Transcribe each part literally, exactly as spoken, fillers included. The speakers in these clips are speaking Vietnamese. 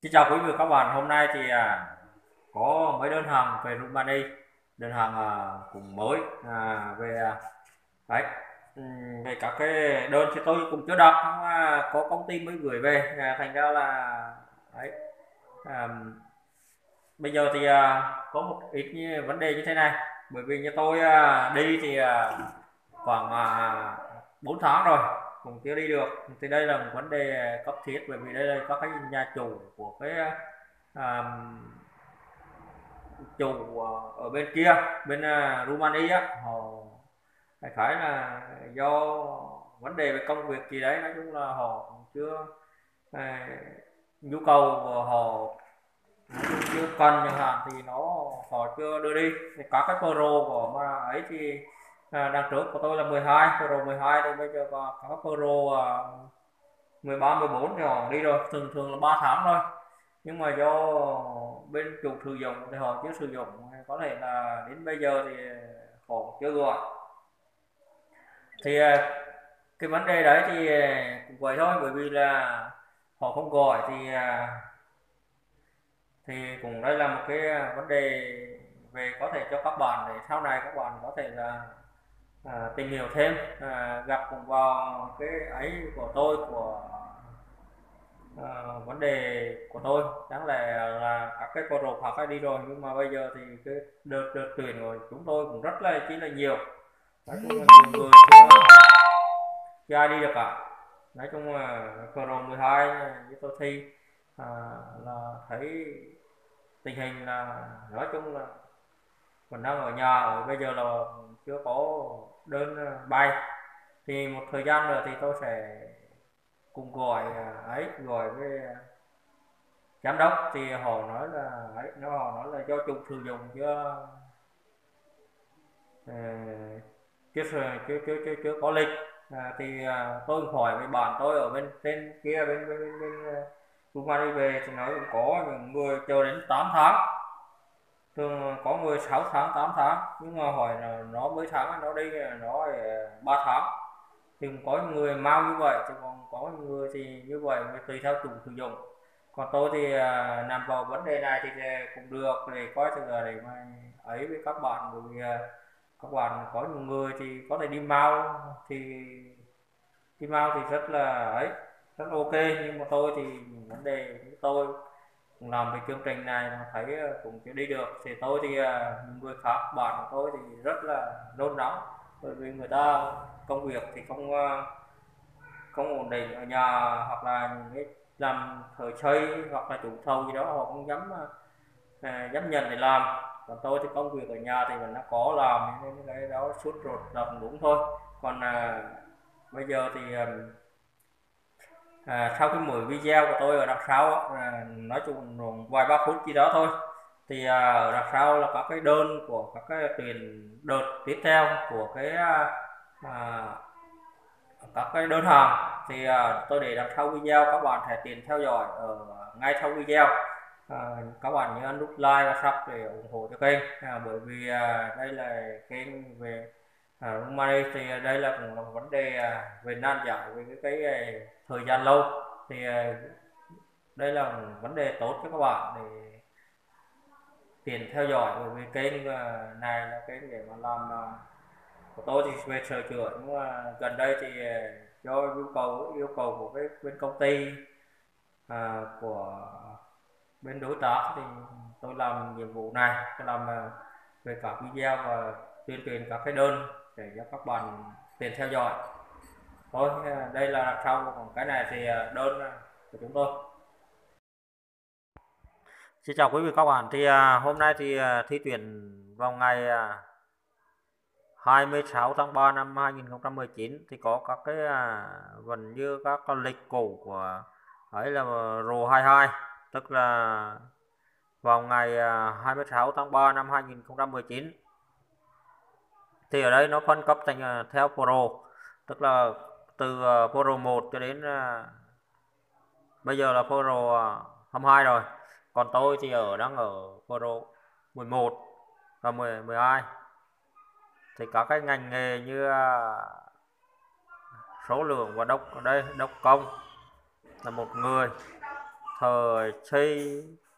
Xin chào quý vị và các bạn, hôm nay thì à, có mấy đơn hàng về Rumani, đơn hàng à, cũng mới à, về à, đấy ừm, về các cái đơn thì tôi cũng chưa đọc, nhưng mà có công ty mới gửi về, à, thành ra là đấy à, bây giờ thì à, có một ít như vấn đề như thế này, bởi vì như tôi à, đi thì à, khoảng à, bốn tháng rồi cũng chưa đi được, thì đây là một vấn đề cấp thiết, bởi vì đây là các cái nhà chủ của cái à, chủ ở bên kia, bên à, Rumani á, họ đại khái là do vấn đề về công việc gì đấy, nói chung là họ cũng chưa à, nhu cầu của họ nói chung chưa cần chẳng hạn, thì nó họ chưa đưa đi. Thì các cái Pro của mà ấy thì à, đằng trước của tôi là mười hai Pro mười hai, thì bây giờ có các Pro à, mười ba mười bốn thì họ đi rồi, thường thường là ba tháng thôi, nhưng mà do bên chủ sử dụng thì họ chưa sử dụng, có thể là đến bây giờ thì họ chưa gọi. Thì à, cái vấn đề đấy thì cũng vậy thôi, bởi vì là họ không gọi thì à, thì cũng đây là một cái vấn đề về có thể cho các bạn để sau này các bạn có thể là à, tìm hiểu thêm, à, gặp cùng vào cái ấy của tôi, của à, vấn đề của tôi đáng lẽ là các cái pro khác đã đi rồi, nhưng mà bây giờ thì cái đợt đợt tuyển của chúng tôi cũng rất là chỉ là nhiều, nói chung là nhiều người chưa, chưa ai đi được cả. Nói chung là pro mười hai với tôi thi à, là thấy tình hình là nói chung là mình đang ở nhà, ở bây giờ là chưa có đơn bay, thì một thời gian nữa thì tôi sẽ cùng gọi ấy gọi với giám đốc, thì họ nói là ấy nó họ nói là do chủ sử dụng chưa ờ, chưa chưa chưa chưa, chưa có lịch. À, thì à, tôi hỏi với bạn tôi ở bên trên kia, bên bên bên, bên Rumani về, thì nói cũng có những người chờ đến tám tháng, thường có người sáu tháng tám tháng, nhưng mà hỏi là nó mấy tháng nó đi nó ba tháng, thì cũng có người mau như vậy, thì còn có người thì như vậy tùy theo chủ sử dụng. Còn tôi thì à, nằm vào vấn đề này thì cũng được, để coi thử là để mà ấy với các bạn, bởi vì à, các bạn có nhiều người thì có thể đi mau, thì đi mau thì rất là ấy, rất là ok, nhưng mà tôi thì vấn đề của tôi cũng làm về chương trình này mà thấy ờ, cũng chưa đi được, thì tôi thì ờ, người khác bạn của tôi thì rất là nôn nóng, bởi vì người ta công việc thì không ờ, không ổn định ở nhà, hoặc là những cái làm thợ xây hoặc là chủ thầu gì đó họ không dám à, dám nhận để làm. Còn tôi thì công việc ở nhà thì mình đã có làm, nên cái đó suốt ruột là cũng đúng thôi. Còn à, bây giờ thì à, sau cái mỗi video của tôi ở đằng sau à, nói chung vài ba phút gì đó thôi, thì à, ở đằng sau là các cái đơn của các cái tiền đợt tiếp theo của cái à, các cái đơn hàng, thì à, tôi để đằng sau video, các bạn hãy tiện theo dõi ở ngay sau video. À, các bạn nhớ ấn nút like và sub để ủng hộ cho kênh, à, bởi vì à, đây là kênh về à, Rumani, thì đây là cũng là một vấn đề à, về nan giải về cái, cái, cái thời gian lâu, thì à, đây là một vấn đề tốt cho các bạn để tiện theo dõi, bởi vì kênh à, này là kênh để mà làm à, của tôi thì về sửa chữa, nhưng mà gần đây thì do yêu cầu yêu cầu của cái bên công ty à, của bên đối tác, thì tôi làm nhiệm vụ này, tôi làm à, về các video và tuyên truyền các cái đơn để cho các bạn tiện theo dõi thôi. Đây là sau, còn cái này thì đơn của chúng tôi. Xin chào quý vị các bạn, thì à, hôm nay thì à, thi tuyển vào ngày à, hai mươi sáu tháng ba năm hai nghìn không trăm mười chín, thì có các cái à, gần như các cái lịch cũ của ấy là rờ hai hai, tức là vào ngày à, hai mươi sáu tháng ba năm hai nghìn không trăm mười chín, thì ở đây nó phân cấp thành à, theo Pro, tức là từ à, Pro một cho đến à, bây giờ là Pro à, hai mươi hai rồi. Còn tôi thì ở đang ở Pro mười một và mười, mười hai. Thì các cái ngành nghề như à, số lượng và đốc ở đây đốc công là một người, thời xây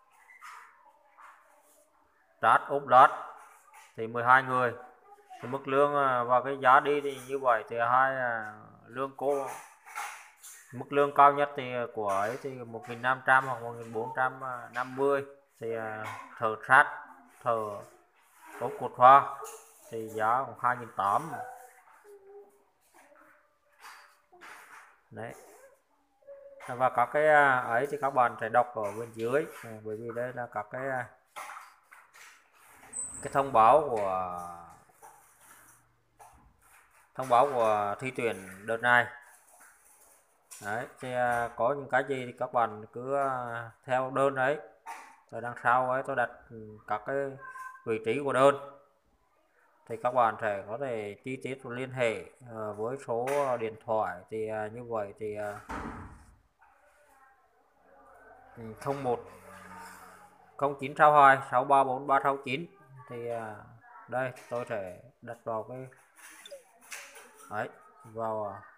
trát ốp lát thì mười hai người. Thì mức lương và cái giá đi thì như vậy thì hai lương cô mức lương cao nhất thì của ấy thì một nghìn năm trăm hoặc một nghìn bốn trăm năm mươi. Thì thợ sát, thợ ốp cột hoa thì giá khoảng hai nghìn tám trăm. Đấy, và các cái ấy thì các bạn sẽ đọc ở bên dưới, bởi vì đây là các cái cái thông báo của thông báo của thi tuyển đợt này. Đấy, thì có những cái gì thì các bạn cứ theo đơn đấy, rồi đằng sau ấy tôi đặt các cái vị trí của đơn, thì các bạn sẽ có thể chi tiết và liên hệ với số điện thoại. Thì như vậy thì không một không chín sáu hai sáu ba bốn ba sáu chín. Thì đây tôi sẽ đặt vào cái đấy vào